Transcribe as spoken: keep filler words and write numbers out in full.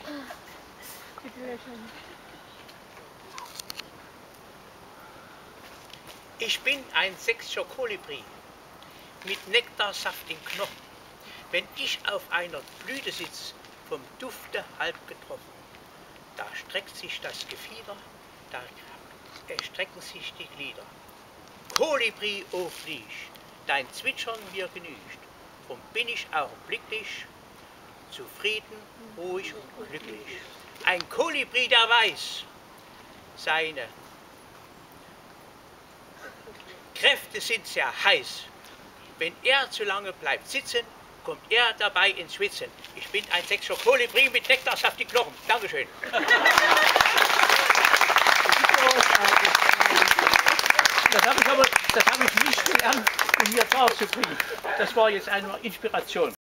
Ich bin ein sächsischer Kolibri mit Nektarsaft im Knochen. Wenn ich auf einer Blüte sitz, vom Dufte halb getroffen, da streckt sich das Gefieder, da erstrecken sich die Glieder. Kolibri, o Flieg, dein Zwitschern mir genügt, drum bin ich augenblicklich zufrieden, ruhig und glücklich. Ein Kolibri, der weiß, seine Kräfte sind sehr heiß. Wenn er zu lange bleibt sitzen, kommt er dabei ins Schwitzen. Ich bin ein sächsischer Kolibri mit Nektarsaft im Knochen. Dankeschön. Das habe ich aber das habe ich nicht gelernt, um hier darzubringen. Das war jetzt eine Inspiration.